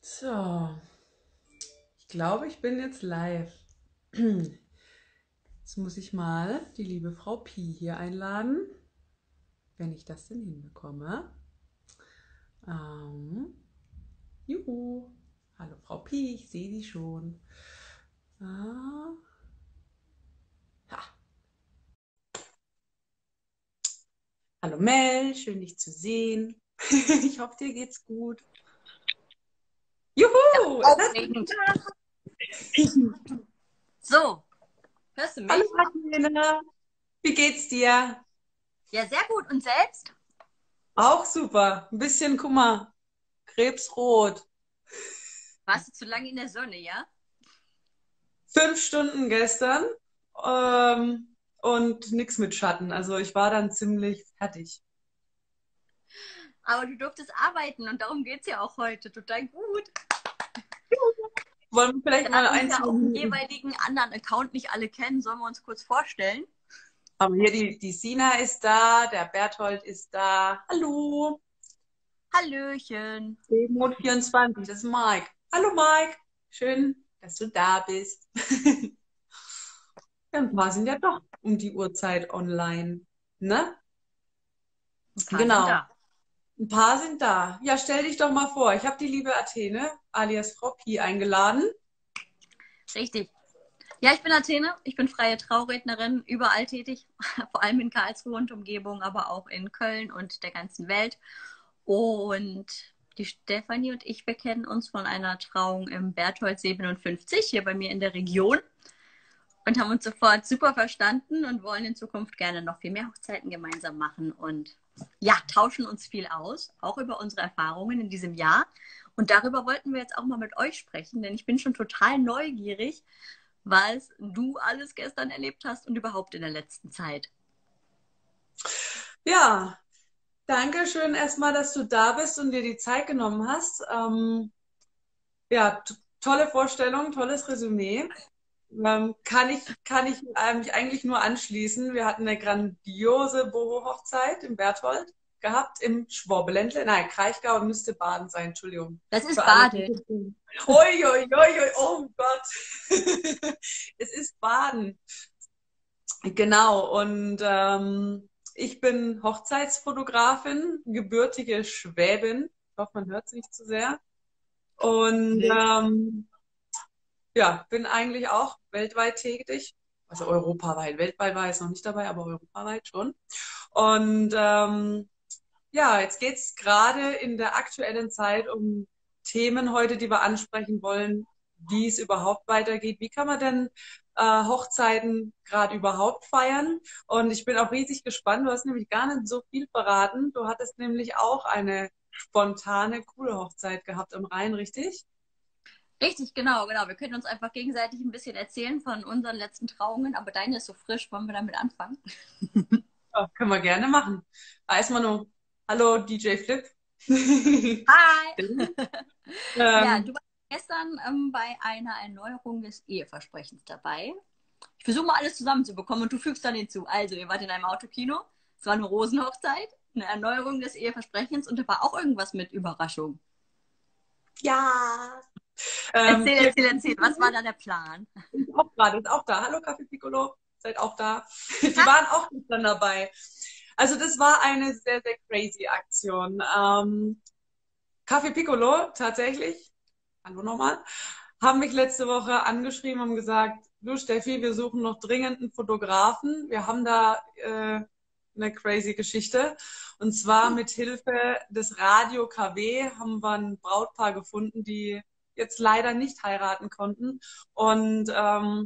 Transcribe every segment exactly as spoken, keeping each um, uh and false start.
So, ich glaube, ich bin jetzt live. Jetzt muss ich mal die liebe Frau Pi hier einladen, wenn ich das denn hinbekomme. Ähm, juhu. Hallo Frau Pi, ich sehe Sie schon. Ah, ha. Hallo Mel, schön dich zu sehen. Ich hoffe, dir geht's gut. Juhu, es hat Aufregend. So, hörst du Hallo mich? Marlene, wie geht's dir? Ja, sehr gut. Und selbst? Auch super. Ein bisschen Kummer. Krebsrot. Warst du zu lange in der Sonne, ja? Fünf Stunden gestern ähm, und nichts mit Schatten. Also ich war dann ziemlich fertig. Aber du durftest arbeiten und darum geht es ja auch heute. Total gut. Wollen wir vielleicht Da mal uns ein, ja zwei auch im Minuten. jeweiligen anderen Account nicht alle kennen, sollen wir uns kurz vorstellen. Aber hier die, die Sina ist da, der Berthold ist da. Hallo. Hallöchen. Mode vierundzwanzig, das ist Mike. Hallo Mike. Schön, dass du da bist. Ja, ein paar sind ja doch um die Uhrzeit online. Ne? Ein paar sind Genau. da. Ein paar sind da. Ja, stell dich doch mal vor. Ich habe die liebe Athene, alias Frau Pi, eingeladen. Richtig. Ja, ich bin Athene. Ich bin freie Traurednerin, überall tätig. Vor allem in Karlsruhe und Umgebung, aber auch in Köln und der ganzen Welt. Und die Stefanie und ich, wir kennen uns von einer Trauung im Berthold siebenundfünfzig, hier bei mir in der Region. Und haben uns sofort super verstanden und wollen in Zukunft gerne noch viel mehr Hochzeiten gemeinsam machen. Und ja, tauschen uns viel aus, auch über unsere Erfahrungen in diesem Jahr. Und darüber wollten wir jetzt auch mal mit euch sprechen, denn ich bin schon total neugierig, was du alles gestern erlebt hast und überhaupt in der letzten Zeit. Ja, danke schön erstmal, dass du da bist und dir die Zeit genommen hast. Ähm, ja, t- tolle Vorstellung, tolles Resümee. Ähm, kann ich, kann ich äh, mich eigentlich nur anschließen. Wir hatten eine grandiose Boho-Hochzeit im Berthold gehabt, im Schwabeländle. Nein, Kraichgau müsste Baden sein, Entschuldigung. Das ist Für alle. Baden. Ui, ui, ui, ui, oh Gott. Es ist Baden. Genau, und ähm, ich bin Hochzeitsfotografin, gebürtige Schwäbin. Ich hoffe, man hört es nicht zu sehr. Und Nee. ähm, ja, bin eigentlich auch weltweit tätig. Also europaweit. Weltweit war ich noch nicht dabei, aber europaweit schon. Und ähm, ja, jetzt geht's gerade in der aktuellen Zeit um Themen heute, die wir ansprechen wollen, wie es überhaupt weitergeht. Wie kann man denn äh, Hochzeiten gerade überhaupt feiern? Und ich bin auch riesig gespannt. Du hast nämlich gar nicht so viel verraten. Du hattest nämlich auch eine spontane, coole Hochzeit gehabt am Rhein, richtig? Richtig, genau, genau. Wir können uns einfach gegenseitig ein bisschen erzählen von unseren letzten Trauungen, aber deine ist so frisch. Wollen wir damit anfangen? Ja, können wir gerne machen. Ah, erstmal nur, hallo D J Flip. Hi! Ja, ähm, du warst gestern ähm, bei einer Erneuerung des Eheversprechens dabei. Ich versuche mal alles zusammenzubekommen und du fügst dann hinzu. Also, ihr wart in einem Autokino, es war eine Rosenhochzeit, eine Erneuerung des Eheversprechens und da war auch irgendwas mit Überraschung. ja. Ähm, Erzähl, hier erzähl, erzähl. Was war da der Plan? ist auch gerade, ist auch da. Hallo Kaffee Piccolo, seid auch da. Die waren auch dann dabei. Also das war eine sehr, sehr crazy Aktion. Ähm, Kaffee Piccolo tatsächlich, hallo nochmal, haben mich letzte Woche angeschrieben und gesagt, du Steffi, wir suchen noch dringend einen Fotografen. Wir haben da äh, eine crazy Geschichte. Und zwar mit Hilfe des Radio K W haben wir ein Brautpaar gefunden, die jetzt leider nicht heiraten konnten. Und ähm,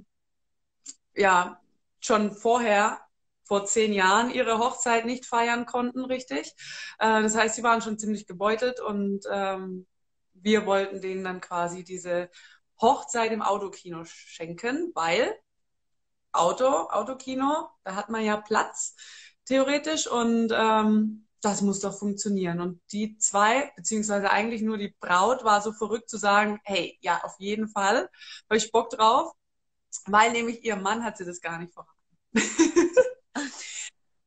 ja, schon vorher, vor zehn Jahren, ihre Hochzeit nicht feiern konnten, richtig. Äh, das heißt, sie waren schon ziemlich gebeutelt und ähm, wir wollten denen dann quasi diese Hochzeit im Autokino schenken, weil Auto, Autokino, da hat man ja Platz, theoretisch, und ähm, das muss doch funktionieren. Und die zwei, beziehungsweise eigentlich nur die Braut, war so verrückt zu sagen, hey, ja, auf jeden Fall, habe ich Bock drauf, weil nämlich ihr Mann hat sie das gar nicht verraten.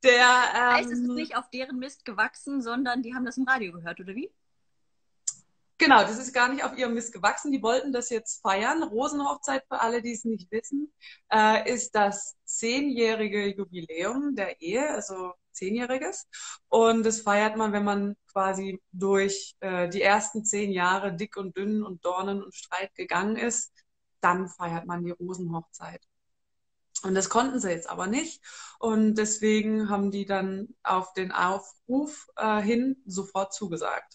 Der, Heißt, es ist ähm, nicht auf deren Mist gewachsen, sondern die haben das im Radio gehört, oder wie? Genau, das ist gar nicht auf ihrem Mist gewachsen. Die wollten das jetzt feiern. Rosenhochzeit, für alle, die es nicht wissen, äh, ist das zehnjährige Jubiläum der Ehe, also zehnjähriges. Und das feiert man, wenn man quasi durch äh, die ersten zehn Jahre dick und dünn und Dornen und Streit gegangen ist. Dann feiert man die Rosenhochzeit. Und das konnten sie jetzt aber nicht. Und deswegen haben die dann auf den Aufruf äh, hin sofort zugesagt.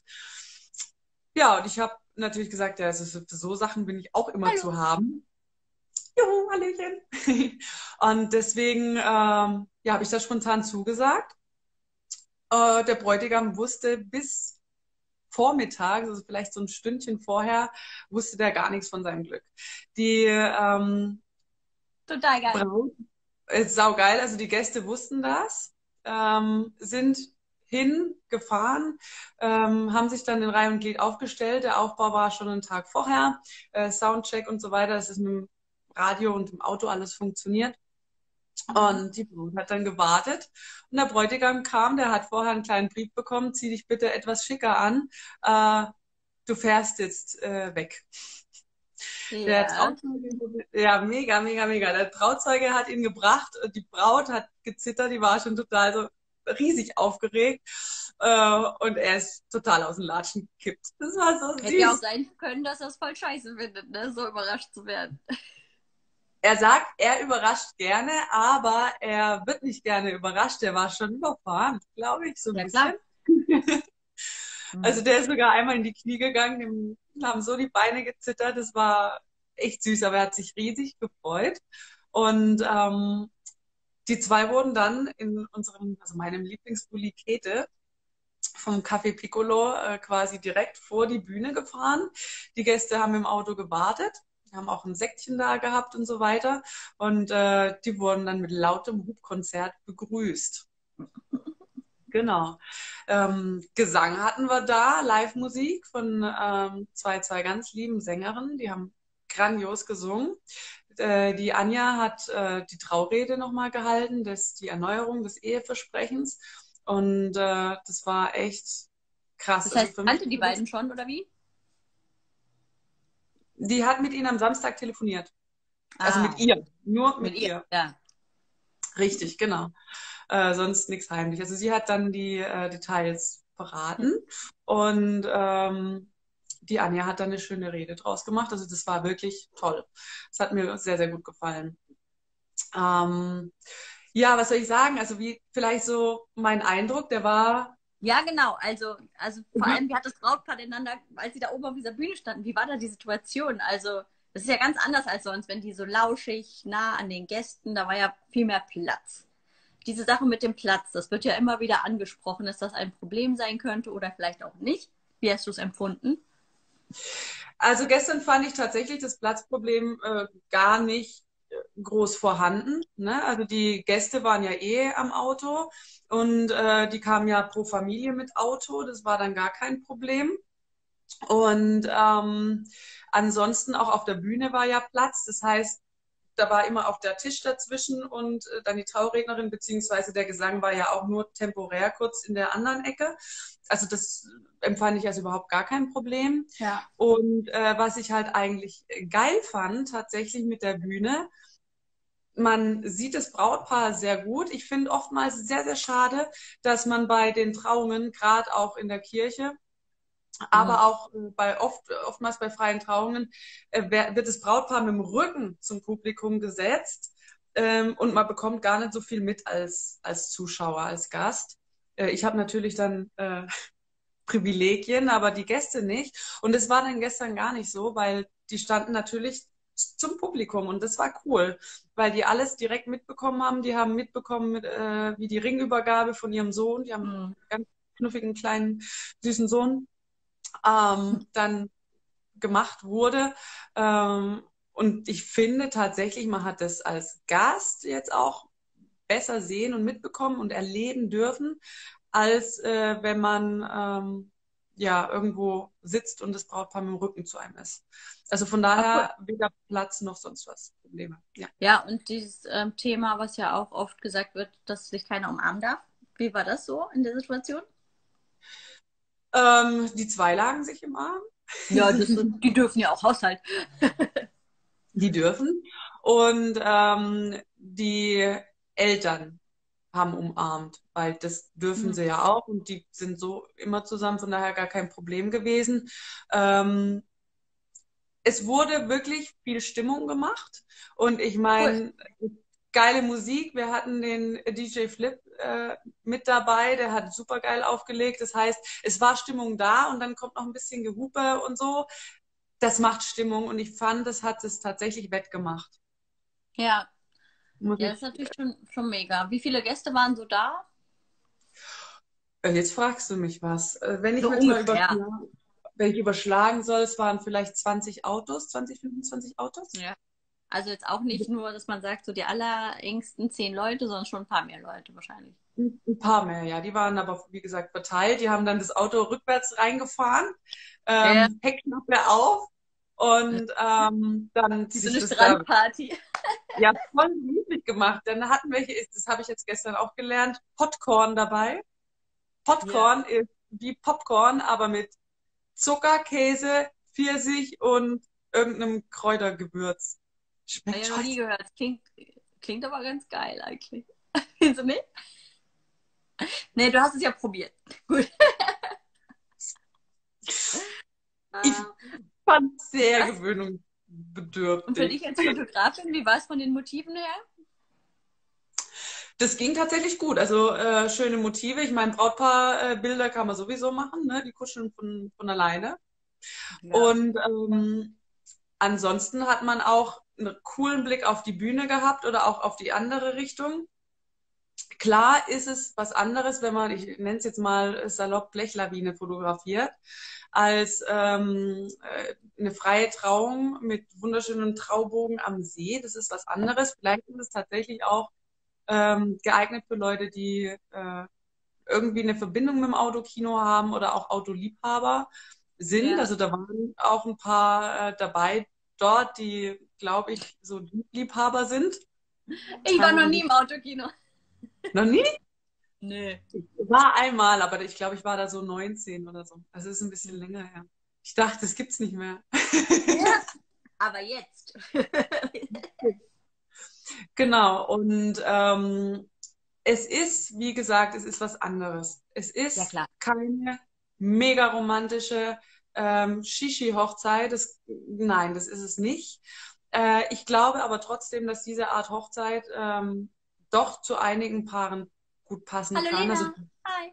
Ja, und ich habe natürlich gesagt, ja, also für so Sachen bin ich auch immer Hallo. zu haben. Juhu, Hallöchen. Und deswegen ähm, ja, habe ich da spontan zugesagt. Äh, der Bräutigam wusste bis vormittags, also vielleicht so ein Stündchen vorher, wusste der gar nichts von seinem Glück. Die ähm, Total geil. Braut ist saugeil, also die Gäste wussten das, ähm, sind hingefahren, ähm, haben sich dann in Reihe und Glied aufgestellt. Der Aufbau war schon einen Tag vorher, äh, Soundcheck und so weiter. Das ist mit dem Radio und dem Auto alles funktioniert. Und die Braut hat dann gewartet. Und der Bräutigam kam, der hat vorher einen kleinen Brief bekommen, zieh dich bitte etwas schicker an. Äh, du fährst jetzt äh, weg. Ja. Der Trauzeuge, ja, mega, mega, mega. Der Trauzeuge hat ihn gebracht und die Braut hat gezittert, die war schon total so riesig aufgeregt. Äh, und er ist total aus dem Latschen gekippt. Das war so Hätte ja auch süß. sein können, dass er es voll scheiße findet, ne? So überrascht zu werden. Er sagt, er überrascht gerne, aber er wird nicht gerne überrascht. Er war schon überfahren, glaube ich, so ein Ja, bisschen. klar. Also der ist sogar einmal in die Knie gegangen, dem haben so die Beine gezittert. Das war echt süß, aber er hat sich riesig gefreut. Und ähm, die zwei wurden dann in unserem, also meinem Lieblingsbully Käthe vom Café Piccolo äh, quasi direkt vor die Bühne gefahren. Die Gäste haben im Auto gewartet, haben auch ein Säckchen da gehabt und so weiter. Und äh, die wurden dann mit lautem Hubkonzert begrüßt. Genau. Ähm, Gesang hatten wir da, Live-Musik von ähm, zwei, zwei ganz lieben Sängerinnen, die haben grandios gesungen. Äh, die Anja hat äh, die Traurede nochmal gehalten, das, die Erneuerung des Eheversprechens. Und äh, das war echt krass. Das Also heißt, für mich, kannte die beiden schon, oder wie? die hat mit ihnen am Samstag telefoniert. Also Ah, mit ihr, nur mit, mit ihr. ihr. Ja. Richtig, genau. Äh, sonst nichts heimlich. Also sie hat dann die äh, Details verraten und ähm, die Anja hat dann eine schöne Rede draus gemacht. Also das war wirklich toll. Das hat mir sehr, sehr gut gefallen. Ähm, ja, was soll ich sagen? Also wie vielleicht so mein Eindruck, der war. Ja, genau. Also, also vor allem, wie hat das Brautpaar miteinander, als sie da oben auf dieser Bühne standen, wie war da die Situation? Also, das ist ja ganz anders als sonst, wenn die so lauschig, nah an den Gästen, da war ja viel mehr Platz. Diese Sache mit dem Platz, das wird ja immer wieder angesprochen, dass das ein Problem sein könnte oder vielleicht auch nicht. Wie hast du es empfunden? Also gestern fand ich tatsächlich das Platzproblem äh, gar nicht äh, groß vorhanden. Ne? Also die Gäste waren ja eh am Auto und äh, die kamen ja pro Familie mit Auto. Das war dann gar kein Problem. Und ähm, ansonsten auch auf der Bühne war ja Platz. Das heißt, da war immer auch der Tisch dazwischen und äh, dann die Traurednerin, beziehungsweise der Gesang war ja auch nur temporär kurz in der anderen Ecke. Also das empfand ich als überhaupt gar kein Problem. Ja. Und äh, was ich halt eigentlich geil fand, tatsächlich mit der Bühne, man sieht das Brautpaar sehr gut. Ich finde oftmals sehr, sehr schade, dass man bei den Trauungen, gerade auch in der Kirche, aber auch äh, bei oft, oftmals bei freien Trauungen äh, wird das Brautpaar mit dem Rücken zum Publikum gesetzt ähm, und man bekommt gar nicht so viel mit als, als Zuschauer, als Gast. Äh, ich habe natürlich dann äh, Privilegien, aber die Gäste nicht. Und es war dann gestern gar nicht so, weil die standen natürlich zum Publikum und das war cool, weil die alles direkt mitbekommen haben. Die haben mitbekommen, mit, äh, wie die Ringübergabe von ihrem Sohn, die haben Mhm. einen ganz knuffigen, kleinen, süßen Sohn, ähm, dann gemacht wurde. Ähm, und ich finde tatsächlich, man hat das als Gast jetzt auch besser sehen und mitbekommen und erleben dürfen, als äh, wenn man ähm, ja irgendwo sitzt und das Brautpaar mit dem Rücken zu einem ist. Also von daher weder Platz noch sonst was Probleme. Ja, Ja, und dieses ähm, Thema, was ja auch oft gesagt wird, dass sich keiner umarmen darf. Wie war das so in der Situation? ähm, die zwei lagen sich im Arm. Ja, das, die dürfen ja auch Haushalt. Die dürfen. Und ähm, die Eltern haben umarmt, weil das dürfen Hm. sie ja auch und die sind so immer zusammen, von daher gar kein Problem gewesen. Ähm, es wurde wirklich viel Stimmung gemacht und ich Cool. meine, geile Musik. Wir hatten den D J Flip äh, mit dabei, der hat super geil aufgelegt. Das heißt, es war Stimmung da und dann kommt noch ein bisschen Gehupe und so. Das macht Stimmung und ich fand, das hat es tatsächlich wettgemacht. Ja, Muss ja, das ist ich, natürlich schon, schon mega. Wie viele Gäste waren so da? äh, jetzt fragst du mich was. Äh, Wenn ich So jetzt mal ungefähr. überschlagen, wenn ich überschlagen soll, es waren vielleicht zwanzig Autos, zwanzig, fünfundzwanzig Autos. Ja. Also jetzt auch nicht nur, dass man sagt, so die allerengsten zehn Leute, sondern schon ein paar mehr Leute wahrscheinlich. Ein ein paar mehr, ja. Die waren aber, wie gesagt, verteilt. Die haben dann das Auto rückwärts reingefahren, Ja. ähm, Heckklappe auf und ähm, dann Wie so sich eine das da Strandparty. ja voll niedlich gemacht. Dann hatten wir, hier- das habe ich jetzt gestern auch gelernt, Popcorn dabei. Ja. Popcorn ist wie Popcorn, aber mit Zucker, Käse, Pfirsich und irgendeinem Kräutergewürz. Habe ich Schmeckt ja noch nie scheiße. gehört. Klingt, klingt aber ganz geil eigentlich. Findest du nicht? Nee, du hast es ja probiert. Gut. Ich Ah, fand es sehr was? Und für gewöhnungsbedürftig. dich als Fotografin, wie war es von den Motiven her? Das ging tatsächlich gut. Also äh, schöne Motive. Ich meine, Brautpaarbilder kann man sowieso machen, ne? Die kuscheln von, von alleine. Ja. Und ähm, ansonsten hat man auch einen coolen Blick auf die Bühne gehabt oder auch auf die andere Richtung. Klar ist es was anderes, wenn man, ich nenne es jetzt mal salopp Blechlawine fotografiert, als ähm, äh, eine freie Trauung mit wunderschönem Traubogen am See. Das ist was anderes. Vielleicht ist es tatsächlich auch ähm, geeignet für Leute, die äh, irgendwie eine Verbindung mit dem Autokino haben oder auch Autoliebhaber sind. Ja. Also da waren auch ein paar äh, dabei dort, die, glaube ich, so Liebhaber sind. Ich war noch nie Ähm, im Autokino. noch nie? Nö. Ich war einmal, aber ich glaube, ich war da so neunzehn oder so. Also ist ein bisschen Hm. länger her. Ich dachte, das gibt's nicht mehr. Ja, aber jetzt. Genau. Und ähm, es ist, wie gesagt, es ist was anderes. Es Ja, ist klar. keine mega romantische ähm, Shishi-Hochzeit. Das, nein, das ist es nicht. Äh, ich glaube aber trotzdem, dass diese Art Hochzeit ähm, doch zu einigen Paaren gut passen Hallo kann. Also, Lena. Hi.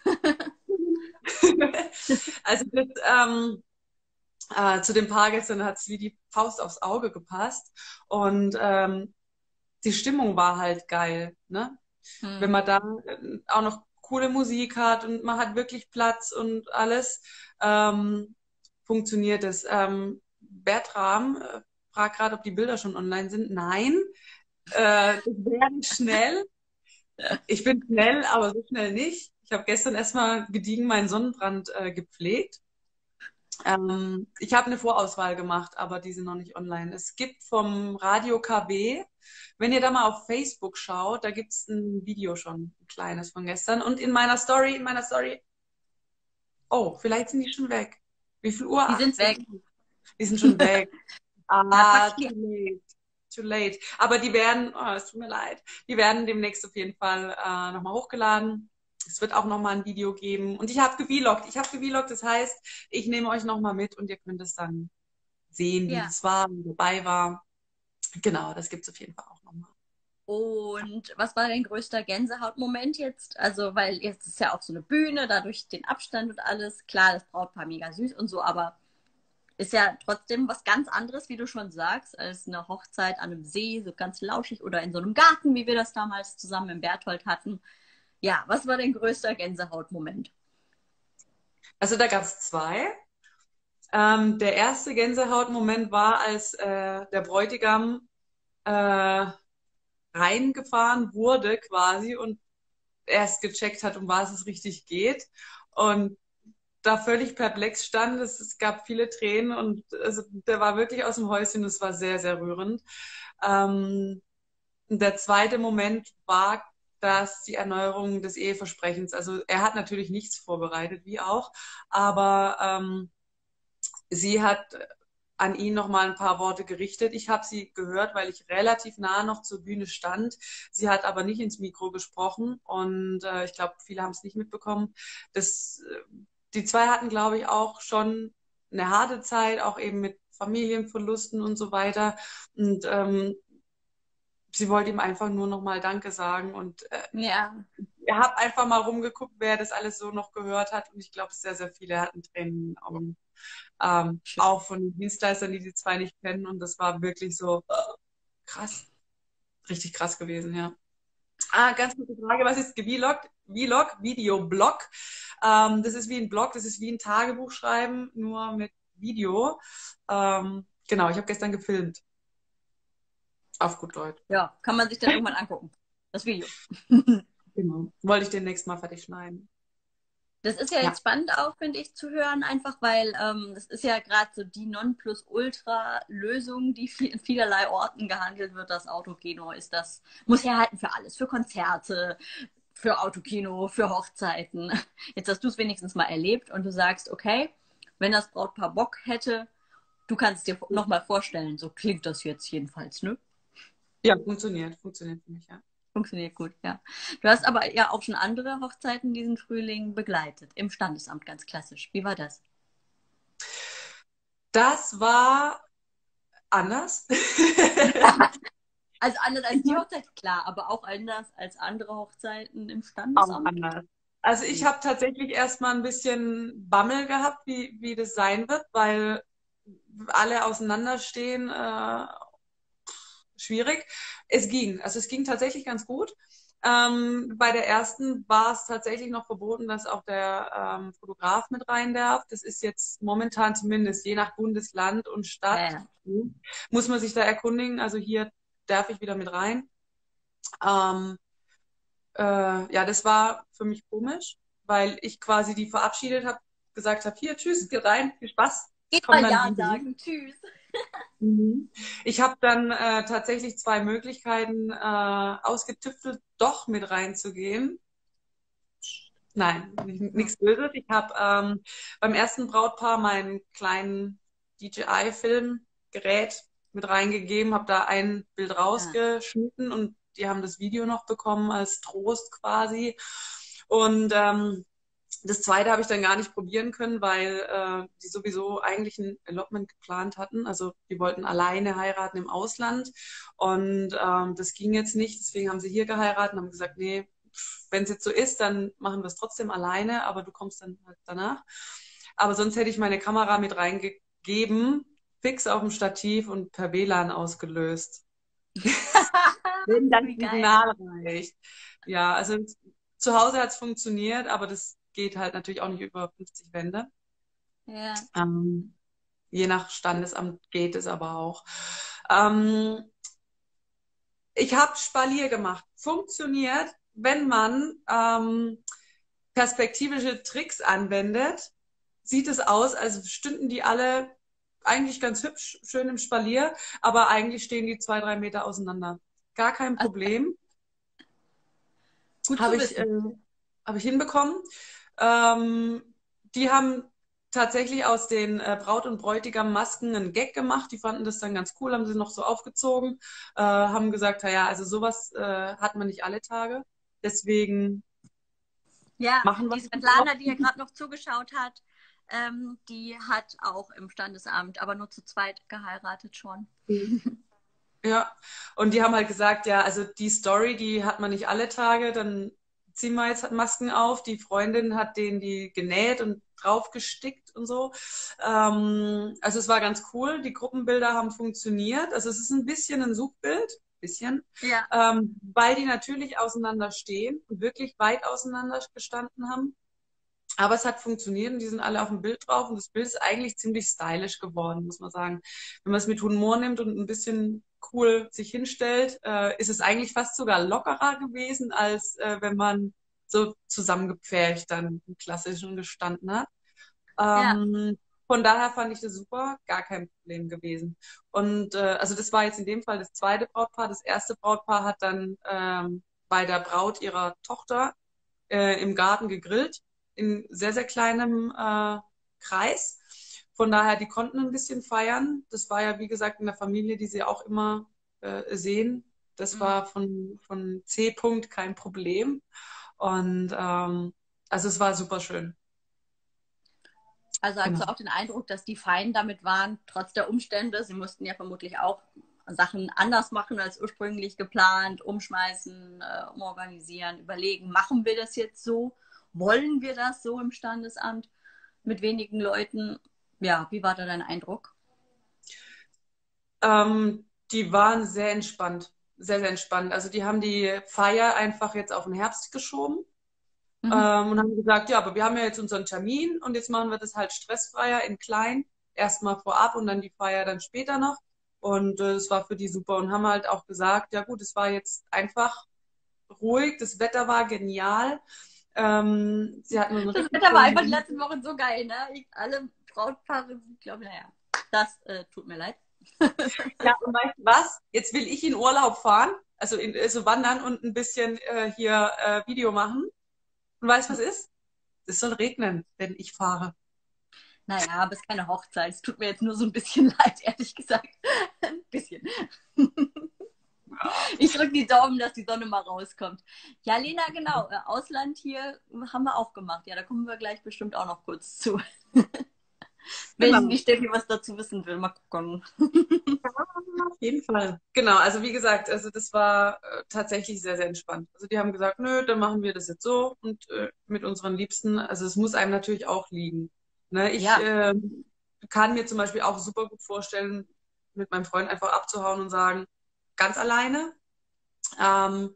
also das, ähm, äh, zu dem Paar gestern hat es wie die Faust aufs Auge gepasst. Und ähm, die Stimmung war halt geil, ne? Wenn Hm. man da äh, auch noch coole Musik hat und man hat wirklich Platz und alles, ähm, funktioniert es. Ähm, Bertram äh, fragt gerade, ob die Bilder schon online sind. Nein, äh, das werden schnell. Ich bin schnell, aber so schnell nicht. Ich habe gestern erstmal gediegen meinen Sonnenbrand äh, gepflegt. Ähm, ich habe eine Vorauswahl gemacht, aber die sind noch nicht online. Es gibt vom Radio K W, wenn ihr da mal auf Facebook schaut, da gibt's ein Video schon, ein kleines von gestern. Und in meiner Story, in meiner Story, oh, vielleicht sind die schon weg. Wie viel Uhr? Die sind weg. achtzehn Uhr. Die sind schon weg. Da pack Ah, ich too die. late. Too late. Aber die werden, oh, es tut mir leid, die werden demnächst auf jeden Fall äh, nochmal hochgeladen. Es wird auch nochmal ein Video geben. Und ich habe gevloggt. Ich habe gevloggt, das heißt, ich nehme euch nochmal mit und ihr könnt es dann sehen, wie Ja. das war, wie dabei war. Genau, das gibt's auf jeden Fall auch nochmal. Und was war dein größter Gänsehautmoment jetzt? Also, weil jetzt ist ja auch so eine Bühne, dadurch den Abstand und alles. Klar, das Brautpaar mega süß und so, aber ist ja trotzdem was ganz anderes, wie du schon sagst, als eine Hochzeit an einem See, so ganz lauschig oder in so einem Garten, wie wir das damals zusammen im Berthold hatten. Ja, was war dein größter Gänsehautmoment? Also da gab's zwei. Ähm, der erste Gänsehautmoment war, als äh, der Bräutigam äh, reingefahren wurde quasi und erst gecheckt hat, um was es richtig geht. Und da völlig perplex stand. Es, es gab viele Tränen und also, der war wirklich aus dem Häuschen. Das war sehr, sehr rührend. Ähm, der zweite Moment war dass die Erneuerung des Eheversprechens, also er hat natürlich nichts vorbereitet, wie auch, aber ähm, sie hat an ihn noch mal ein paar Worte gerichtet. Ich habe sie gehört, weil ich relativ nah noch zur Bühne stand. Sie hat aber nicht ins Mikro gesprochen und äh, ich glaube, viele haben es nicht mitbekommen. Das, äh, die zwei hatten, glaube ich, auch schon eine harte Zeit, auch eben mit Familienverlusten und so weiter. Und ähm, sie wollte ihm einfach nur noch mal Danke sagen und äh, Ja. ich habe einfach mal rumgeguckt, wer das alles so noch gehört hat und ich glaube, sehr, sehr viele hatten Tränen in den Augen. Ähm, Schön. auch von den Dienstleistern, die die zwei nicht kennen. Und das war wirklich so äh, krass, richtig krass gewesen, ja. Ah, ganz gute Frage, was ist Vlog? Vlog, Videoblog. Ähm, das ist wie ein Blog, das ist wie ein Tagebuch schreiben, nur mit Video. Ähm, genau, ich habe gestern gefilmt. Auf gut Deutsch. Ja, kann man sich dann irgendwann angucken. Das Video. Genau. Wollte ich demnächst mal fertig schneiden. Das ist ja Ja. jetzt spannend auch, finde ich, zu hören, einfach weil ähm, das ist ja gerade so die Nonplusultra-Lösung, die viel, in vielerlei Orten gehandelt wird. Das Autokino ist das, muss herhalten für alles, für Konzerte, für Autokino, für Hochzeiten. Jetzt hast du es wenigstens mal erlebt und du sagst, okay, wenn das Brautpaar Bock hätte, du kannst dir nochmal vorstellen, so klingt das jetzt jedenfalls, ne? Ja, funktioniert, funktioniert für mich, ja. Funktioniert gut, ja. Du hast aber ja auch schon andere Hochzeiten diesen Frühling begleitet, im Standesamt ganz klassisch. Wie war das? Das war anders. Also anders als die Hochzeit, klar, aber auch anders als andere Hochzeiten im Auch Standesamt. anders. Also ich habe tatsächlich erstmal ein bisschen Bammel gehabt, wie, wie das sein wird, weil alle auseinanderstehen, äh, schwierig. Es ging. Also es ging tatsächlich ganz gut. Ähm, bei der ersten war es tatsächlich noch verboten, dass auch der ähm, Fotograf mit rein darf. Das ist jetzt momentan zumindest je nach Bundesland und Ja, Stadt, ja. muss man sich da erkundigen. Also hier darf ich wieder mit rein. Ähm, äh, ja, das war für mich komisch, weil ich quasi die verabschiedet habe, gesagt habe, hier, tschüss, geht rein, viel Spaß, ich Geht komme mal dann Ja wieder. sagen, tschüss. Mhm. Ich habe dann äh, tatsächlich zwei Möglichkeiten äh, ausgetüftelt, doch mit reinzugehen. Nein, nichts Böses. Ich habe ähm, beim ersten Brautpaar meinen kleinen D J I-Filmgerät mit reingegeben, habe da ein Bild Ja. rausgeschnitten und die haben das Video noch bekommen als Trost quasi. Und ähm, das zweite habe ich dann gar nicht probieren können, weil äh, die sowieso eigentlich ein Allotment geplant hatten. Also die wollten alleine heiraten im Ausland und ähm, das ging jetzt nicht. Deswegen haben sie hier geheiratet und haben gesagt, nee, wenn es jetzt so ist, dann machen wir es trotzdem alleine, aber du kommst dann halt danach. Aber sonst hätte ich meine Kamera mit reingegeben, fix auf dem Stativ und per W L A N ausgelöst. Wenn das Wie geil. Signal reicht. Ja, also zu Hause hat es funktioniert, aber das geht halt natürlich auch nicht über fünfzig Wände. Ja. Ähm, je nach Standesamt geht es aber auch. Ähm, ich habe Spalier gemacht. Funktioniert, wenn man ähm, perspektivische Tricks anwendet, sieht es aus, als stünden die alle eigentlich ganz hübsch, schön im Spalier, aber eigentlich stehen die zwei, drei Meter auseinander. Gar kein Also, Problem. gut zu Habe ich, äh, wissen. habe ich hinbekommen. Ähm, die haben tatsächlich aus den äh, Braut- und Bräutigam-Masken einen Gag gemacht. Die fanden das dann ganz cool, haben sie noch so aufgezogen, äh, haben gesagt, ja, also sowas äh, hat man nicht alle Tage. Deswegen Ja, machen wir die es noch. Svetlana, die ja gerade noch zugeschaut hat, ähm, die hat auch im Standesamt, aber nur zu zweit geheiratet schon. Ja, und die haben halt gesagt, ja, also die Story, die hat man nicht alle Tage, dann ziehen wir jetzt halt Masken auf. Die Freundin hat denen die genäht und draufgestickt und so. Ähm, also es war ganz cool. Die Gruppenbilder haben funktioniert. Also es ist ein bisschen ein Suchbild, bisschen, Ja, ähm, weil die natürlich auseinander stehen und wirklich weit auseinander gestanden haben. Aber es hat funktioniert und die sind alle auf dem Bild drauf und das Bild ist eigentlich ziemlich stylisch geworden, muss man sagen. Wenn man es mit Humor nimmt und ein bisschen cool sich hinstellt, äh, ist es eigentlich fast sogar lockerer gewesen, als äh, wenn man so zusammengepfercht dann im Klassischen gestanden hat. ja. Ähm, von daher fand ich das super, gar kein Problem gewesen. Und äh, also das war jetzt in dem Fall das zweite Brautpaar. Das erste Brautpaar hat dann ähm, bei der Braut ihrer Tochter äh, im Garten gegrillt, in sehr, sehr kleinem äh, Kreis. Von daher, die konnten ein bisschen feiern. Das war ja, wie gesagt, in der Familie, die sie auch immer äh, sehen. Das war von, von C. -Punkt kein Problem. Und ähm, also es war super schön. Also hast Genau. du auch den Eindruck, dass die fein damit waren, trotz der Umstände? Sie mussten ja vermutlich auch Sachen anders machen als ursprünglich geplant, umschmeißen, äh, umorganisieren, überlegen, machen wir das jetzt so? Wollen wir das so im Standesamt mit wenigen Leuten? Ja, wie war da dein Eindruck? Ähm, die waren sehr entspannt. Sehr, sehr entspannt. Also die haben die Feier einfach jetzt auf den Herbst geschoben. Mhm. Ähm, und haben gesagt, ja, aber wir haben ja jetzt unseren Termin und jetzt machen wir das halt stressfreier in klein. Erstmal vorab und dann die Feier dann später noch. Und äh, es war für die super und haben halt auch gesagt, ja gut, es war jetzt einfach ruhig, das Wetter war genial. Ähm, sie hatten einen Das richtig Wetter war schönen einfach die Wind. letzten Wochen so geil, ne? Ich, alle Brautpaare sind, glaube ich, naja, das äh, tut mir leid. Ja, und weißt du was? Jetzt will ich in Urlaub fahren, also in, also wandern und ein bisschen äh, hier äh, Video machen. Und weißt du, was ist? Es soll regnen, wenn ich fahre. Naja, aber es ist keine Hochzeit. Es tut mir jetzt nur so ein bisschen leid, ehrlich gesagt. Ein bisschen. Ich drücke die Daumen, dass die Sonne mal rauskommt. Ja, Lena, genau. äh, Ausland hier haben wir auch gemacht. Ja, da kommen wir gleich bestimmt auch noch kurz zu. Wenn die Genau. Steffi was dazu wissen will, mal gucken. Auf jeden Fall. Genau, also wie gesagt, also das war äh, tatsächlich sehr, sehr entspannt. Also die haben gesagt, nö, dann machen wir das jetzt so und äh, mit unseren Liebsten, also es muss einem natürlich auch liegen. Ne, ich Ja, äh, kann mir zum Beispiel auch super gut vorstellen, mit meinem Freund einfach abzuhauen und sagen, ganz alleine. Ähm,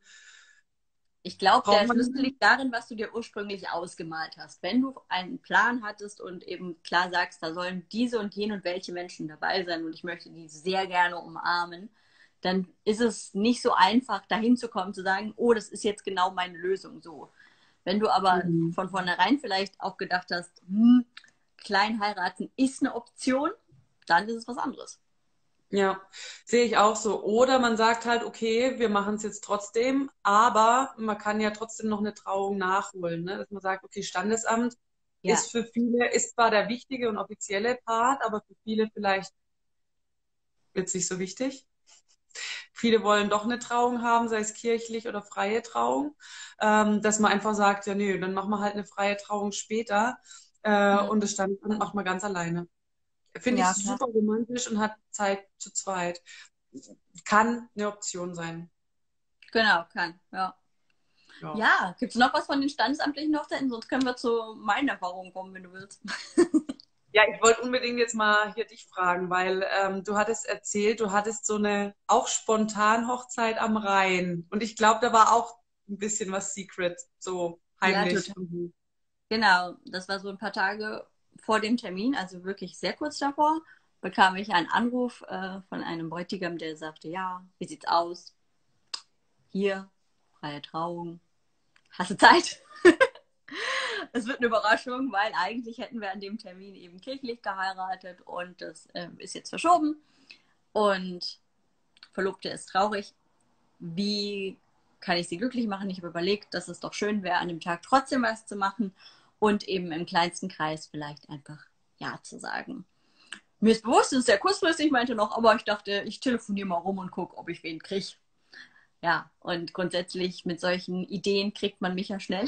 ich glaube, braucht der Schlüssel man. liegt darin, was du dir ursprünglich ausgemalt hast. Wenn du einen Plan hattest und eben klar sagst, da sollen diese und jene und welche Menschen dabei sein und ich möchte die sehr gerne umarmen, dann ist es nicht so einfach, dahin zu kommen, zu sagen, oh, das ist jetzt genau meine Lösung so. Wenn du aber Mhm. von vornherein vielleicht auch gedacht hast, hm, klein heiraten ist eine Option, dann ist es was anderes. Ja, sehe ich auch so. Oder man sagt halt, okay, wir machen es jetzt trotzdem, aber man kann ja trotzdem noch eine Trauung nachholen, ne? Dass man sagt, okay, Standesamt Ja, ist für viele, ist zwar der wichtige und offizielle Part, aber für viele vielleicht jetzt nicht so wichtig. Viele wollen doch eine Trauung haben, sei es kirchlich oder freie Trauung, ähm, dass man einfach sagt, ja, nö, dann machen wir halt eine freie Trauung später, äh, hm. und das Standesamt macht man ganz alleine. Finde ich Ja, klar. super romantisch und hat Zeit zu zweit. Kann eine Option sein. Genau, kann. Ja. Ja. Ja, gibt es noch was von den standesamtlichen Hochzeiten? Sonst können wir zu meinen Erfahrungen kommen, wenn du willst. Ja, ich wollte unbedingt jetzt mal hier dich fragen, weil ähm, du hattest erzählt, du hattest so eine auch spontan Hochzeit am Rhein. Und ich glaube, da war auch ein bisschen was Secret, so Ja, heimlich. total. Genau, das war so ein paar Tage vor dem Termin, also wirklich sehr kurz davor, bekam ich einen Anruf äh, von einem Bräutigam, der sagte, ja, wie sieht's aus? Hier, freie Trauung. Hast du Zeit? Es wird eine Überraschung, weil eigentlich hätten wir an dem Termin eben kirchlich geheiratet und das äh, ist jetzt verschoben. Und Verlobte ist traurig. Wie kann ich sie glücklich machen? Ich habe überlegt, dass es doch schön wäre, an dem Tag trotzdem was zu machen und eben im kleinsten Kreis vielleicht einfach Ja zu sagen. Mir ist bewusst, es ist sehr kurzfristig, meinte noch, aber ich dachte, ich telefoniere mal rum und gucke, ob ich wen kriege. Ja, und grundsätzlich mit solchen Ideen kriegt man mich ja schnell.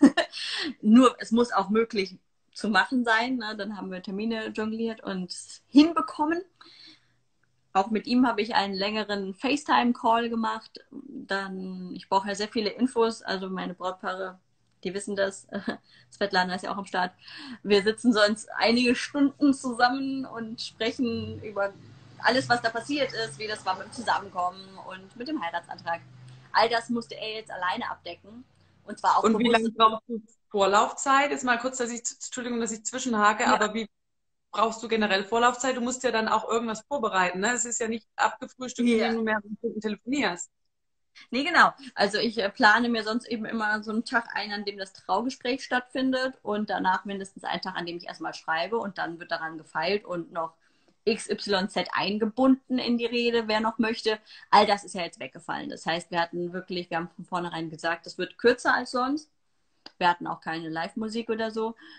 Nur es muss auch möglich zu machen sein. Ne? Dann haben wir Termine jongliert und hinbekommen. Auch mit ihm habe ich einen längeren FaceTime-Call gemacht. Dann, ich brauche ja sehr viele Infos, also meine Brautpaare, die wissen das. Svetlana ist ja auch am Start. Wir sitzen sonst einige Stunden zusammen und sprechen über alles, was da passiert ist, wie das war mit dem Zusammenkommen und mit dem Heiratsantrag. All das musste er jetzt alleine abdecken. Und zwar auch Und wie bewusst. lange brauchst du Vorlaufzeit? Ist mal kurz, dass ich, Entschuldigung, dass ich zwischenhake, Ja, aber wie brauchst du generell Vorlaufzeit? Du musst ja dann auch irgendwas vorbereiten, ne? Es ist ja nicht abgefrühstückt, indem ja. du mehrere Stunden telefonierst. Nee, genau. Also ich äh, plane mir sonst eben immer so einen Tag ein, an dem das Traugespräch stattfindet und danach mindestens einen Tag, an dem ich erstmal schreibe und dann wird daran gefeilt und noch X Y Z eingebunden in die Rede, wer noch möchte. All das ist ja jetzt weggefallen. Das heißt, wir hatten wirklich, wir haben von vornherein gesagt, es wird kürzer als sonst. Wir hatten auch keine Live-Musik oder so.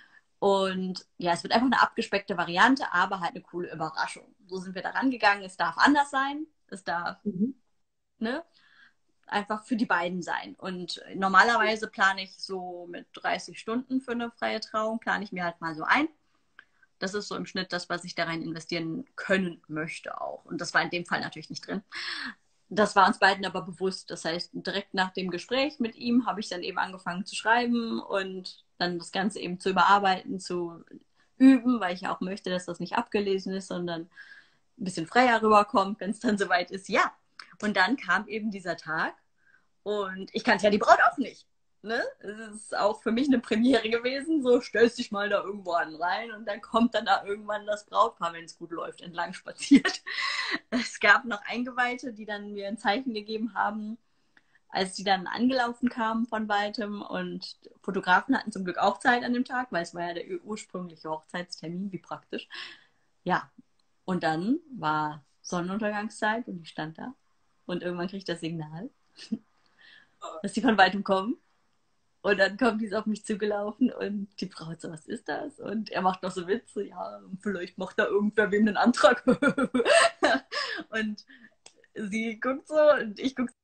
Und ja, es wird einfach eine abgespeckte Variante, aber halt eine coole Überraschung. So sind wir da rangegangen. Es darf anders sein. Es darf, Mhm. ne, einfach für die beiden sein. Und normalerweise plane ich so mit dreißig Stunden für eine freie Trauung, plane ich mir halt mal so ein. Das ist so im Schnitt das, was ich da rein investieren können möchte auch. Und das war in dem Fall natürlich nicht drin. Das war uns beiden aber bewusst. Das heißt, direkt nach dem Gespräch mit ihm habe ich dann eben angefangen zu schreiben und dann das Ganze eben zu überarbeiten, zu üben, weil ich ja auch möchte, dass das nicht abgelesen ist, sondern ein bisschen freier rüberkommt, wenn es dann soweit ist. Ja. Und dann kam eben dieser Tag und ich kannte ja die Braut auch nicht. Ne? Es ist auch für mich eine Premiere gewesen. So, stellst dich mal da irgendwo an rein und dann kommt dann da irgendwann das Brautpaar, wenn es gut läuft, entlang spaziert. Es gab noch Eingeweihte, die dann mir ein Zeichen gegeben haben, als die dann angelaufen kamen von weitem. Und Fotografen hatten zum Glück auch Zeit an dem Tag, weil es war ja der ursprüngliche Hochzeitstermin, wie praktisch. Ja, und dann war Sonnenuntergangszeit und ich stand da. Und irgendwann krieg ich das Signal, dass die von weitem kommen. Und dann kommt die auf mich zugelaufen und die Braut so, was ist das? Und er macht noch so Witze, ja, vielleicht macht da irgendwer wem einen Antrag. Und sie guckt so und ich gucke.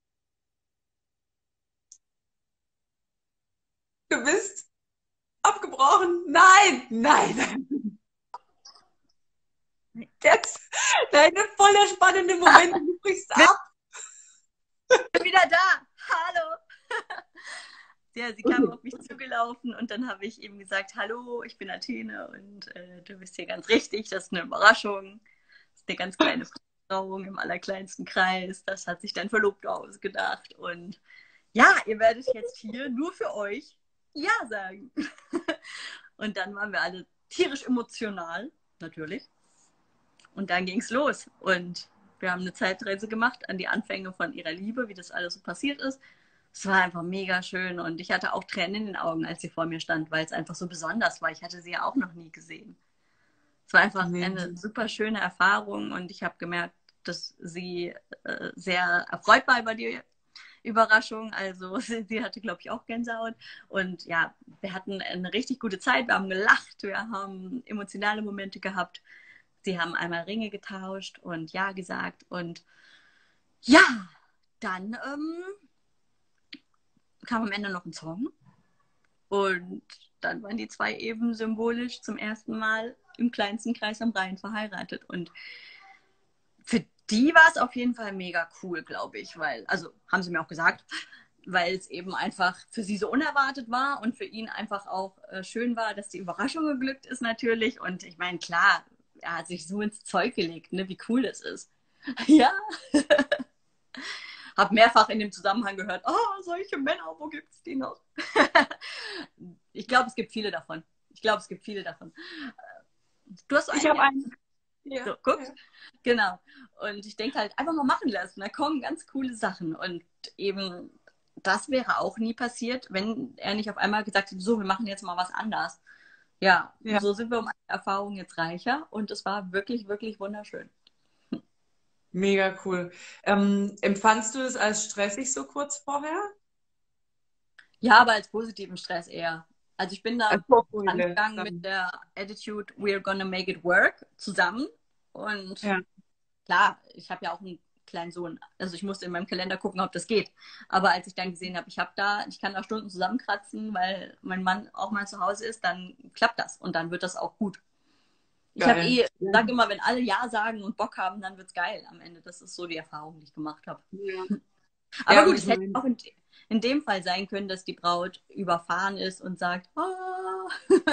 Du bist abgebrochen. Nein, nein. Jetzt, nein, voll der spannende Moment. Du brichst ab. Bin wieder da. Hallo. Ja, sie kam Okay. auf mich zugelaufen und dann habe ich eben gesagt, hallo, ich bin Athene und äh, du bist hier ganz richtig, das ist eine Überraschung. Das ist eine ganz kleine Trauung im allerkleinsten Kreis. Das hat sich dein Verlobter ausgedacht. Und ja, ihr werdet jetzt hier nur für euch Ja sagen. Und dann waren wir alle tierisch emotional, natürlich. Und dann ging es los. Und wir haben eine Zeitreise gemacht an die Anfänge von ihrer Liebe, wie das alles so passiert ist. Es war einfach mega schön und ich hatte auch Tränen in den Augen, als sie vor mir stand, weil es einfach so besonders war. Ich hatte sie ja auch noch nie gesehen. Es war einfach Nee. eine super schöne Erfahrung und ich habe gemerkt, dass sie äh, sehr erfreut war über die Überraschung. Also sie, sie hatte, glaube ich, auch Gänsehaut. Und ja, wir hatten eine richtig gute Zeit. Wir haben gelacht, wir haben emotionale Momente gehabt. Sie haben einmal Ringe getauscht und Ja gesagt. Und ja, dann ähm, kam am Ende noch ein Song. Und dann waren die zwei eben symbolisch zum ersten Mal im kleinsten Kreis am Rhein verheiratet. Und für die war es auf jeden Fall mega cool, glaube ich, weil, also haben sie mir auch gesagt, weil es eben einfach für sie so unerwartet war und für ihn einfach auch äh, schön war, dass die Überraschung geglückt ist natürlich. Und ich meine, klar, er hat sich so ins Zeug gelegt, ne, wie cool das ist. Ja. Hab mehrfach in dem Zusammenhang gehört, oh, solche Männer, wo gibt's die noch? Ich glaube, es gibt viele davon. Ich glaube, es gibt viele davon. Du hast so Ich einen, habe ja? einen. Ja, So, guckst? ja. Genau. Und ich denke halt, einfach mal machen lassen. Da kommen ganz coole Sachen. Und eben, das wäre auch nie passiert, wenn er nicht auf einmal gesagt hätte, so, wir machen jetzt mal was anders. Ja, Ja. so sind wir um eine Erfahrung jetzt reicher. Und es war wirklich, wirklich wunderschön. Mega cool. Ähm, empfandst du es als stressig so kurz vorher? Ja, aber als positiven Stress eher. Also ich bin da Als Vorfreude angegangen mit dann. der Attitude, we're gonna make it work, zusammen. Und Ja. klar, ich habe ja auch einen kleinen Sohn. Also ich musste in meinem Kalender gucken, ob das geht. Aber als ich dann gesehen habe, ich habe da, ich kann da Stunden zusammenkratzen, weil mein Mann auch mal zu Hause ist, dann klappt das und dann wird das auch gut. Ich habe Geil. eh, sag immer, wenn alle Ja sagen und Bock haben, dann wird's geil am Ende. Das ist so die Erfahrung, die ich gemacht habe. Ja. Aber Ja, und gut, ich es hätte meine, auch in, in dem Fall sein können, dass die Braut überfahren ist und sagt, ah.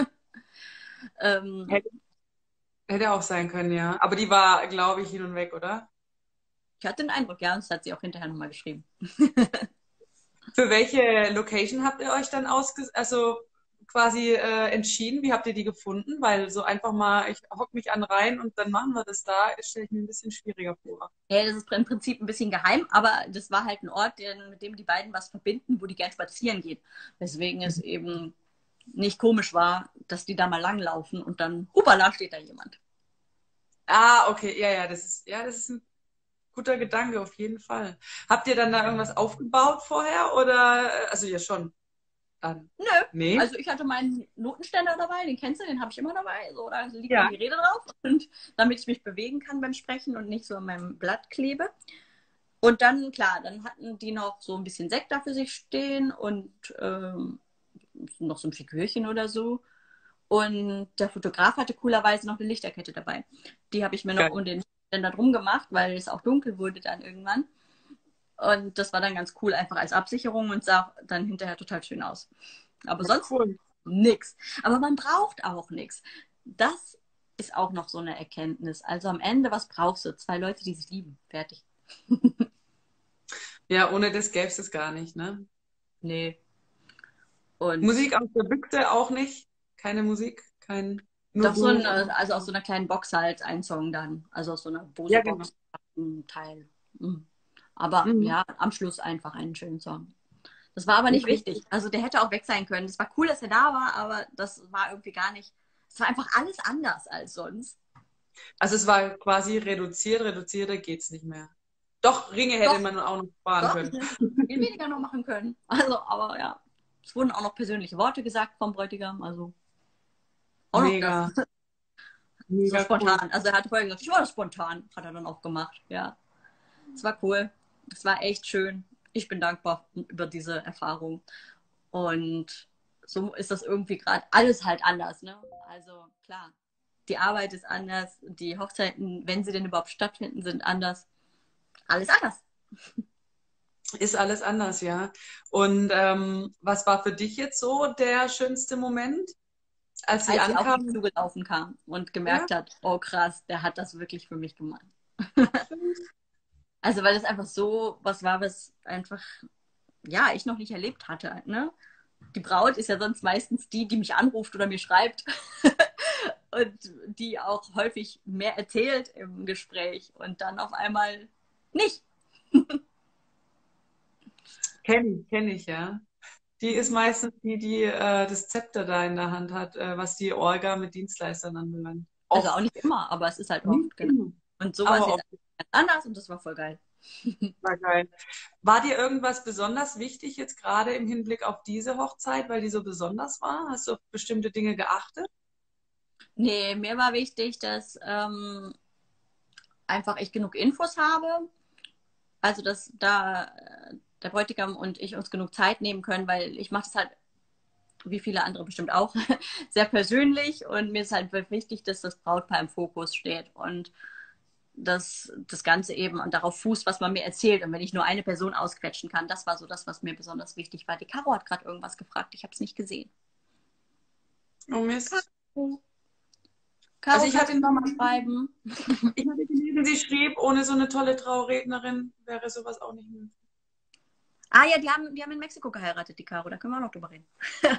ähm, hätte, hätte auch sein können, ja. Aber die war, glaube ich, hin und weg, oder? ich hatte den Eindruck, ja, und das hat sie auch hinterher nochmal geschrieben. Für welche Location habt ihr euch dann ausge also quasi äh, entschieden? Wie habt ihr die gefunden? Weil so einfach mal, ich hock mich an rein und dann machen wir das da, stelle ich mir ein bisschen schwieriger vor. Ja, das ist im Prinzip ein bisschen geheim, aber das war halt ein Ort, der, mit dem die beiden was verbinden, wo die gern spazieren gehen. Weswegen es eben nicht komisch war, dass die da mal langlaufen und dann, hupala, steht da jemand. Ah, okay, ja, ja, das ist, ja, das ist ein guter Gedanke, auf jeden Fall. Habt ihr dann da irgendwas aufgebaut vorher oder, äh, also ja schon. dann? Nö. Nee? Also ich hatte meinen Notenständer dabei, den kennst du, den habe ich immer dabei. So, da liegt Ja. dann die Rede drauf. Und damit ich mich bewegen kann beim Sprechen und nicht so an meinem Blatt klebe. Und dann, klar, dann hatten die noch so ein bisschen Sekt da für sich stehen und ähm, noch so ein Figürchen oder so. Und der Fotograf hatte coolerweise noch eine Lichterkette dabei. Die habe ich mir noch Geil. um den Ständer drum gemacht, weil es auch dunkel wurde dann irgendwann. Und das war dann ganz cool, einfach als Absicherung und sah dann hinterher total schön aus. Aber Ja, sonst cool. nix. Aber man braucht auch nichts. Das ist auch noch so eine Erkenntnis. Also am Ende, was brauchst du? Zwei Leute, die sich lieben. Fertig. Ja, ohne das gäbe es es gar nicht, ne? Nee. Und Musik aus der Büchse auch nicht? Keine Musik? Kein, nur doch so du eine, und... also aus so einer kleinen Box halt ein Song dann. Also aus so einer Ja, genau. Bose-Box ein Teil. Mhm. Aber Mhm. ja, am Schluss einfach einen schönen Song. Das war aber nicht Okay. wichtig. Also der hätte auch weg sein können. Es war cool, dass er da war, aber das war irgendwie gar nicht. Es war einfach alles anders als sonst. Also es war quasi reduziert, reduzierter geht's nicht mehr. Doch, Ringe hätte Doch, man auch noch sparen doch, ich können. hätte viel weniger noch machen können. Also, aber ja. Es wurden auch noch persönliche Worte gesagt vom Bräutigam. Also auch noch das. Mega, So mega cool. spontan. Also er hatte vorher gesagt, ich war das spontan. Hat er dann auch gemacht. Ja. Es war cool. Es war echt schön. Ich bin dankbar über diese Erfahrung. Und so ist das irgendwie gerade alles halt anders. Ne? Also klar, die Arbeit ist anders. Die Hochzeiten, wenn sie denn überhaupt stattfinden, sind anders. Alles anders. Ist alles anders, ja. Und ähm, was war für dich jetzt so der schönste Moment, als sie Als sie auf mich ankamen? zugelaufen kam und Ja, gemerkt hat, oh krass, der hat das wirklich für mich gemacht. schön. Also weil das einfach so was war, was einfach, ja, ich noch nicht erlebt hatte. Ne? Die Braut ist ja sonst meistens die, die mich anruft oder mir schreibt und die auch häufig mehr erzählt im Gespräch und dann auf einmal nicht. Kenne ich, kenne ich, ja. Die ist meistens die, die äh, das Zepter da in der Hand hat, äh, was die Orga mit Dienstleistern anbelangt. Also auch Oft. nicht immer, aber es ist halt Nicht oft, genau. immer, Und so war es aber jetzt oft. ganz anders und das war voll geil. War geil. War dir irgendwas besonders wichtig jetzt gerade im Hinblick auf diese Hochzeit, weil die so besonders war? Hast du auf bestimmte Dinge geachtet? Nee, mir war wichtig, dass ähm, einfach ich genug Infos habe. Also, dass da äh, der Bräutigam und ich uns genug Zeit nehmen können, weil ich mache das halt, wie viele andere bestimmt auch, sehr persönlich und mir ist halt wichtig, dass das Brautpaar im Fokus steht und dass das Ganze eben darauf fußt, was man mir erzählt. Und wenn ich nur eine Person ausquetschen kann, das war so das, was mir besonders wichtig war. Die Caro hat gerade irgendwas gefragt, ich habe es nicht gesehen. Oh Mist. Caro, Also Caro, ich kannst hatte, du nochmal schreiben? ich hatte gelesen, sie schrieb, ohne so eine tolle Traurednerin wäre sowas auch nicht möglich. Ah ja, die haben, die haben in Mexiko geheiratet, die Caro. Da können wir auch noch drüber reden.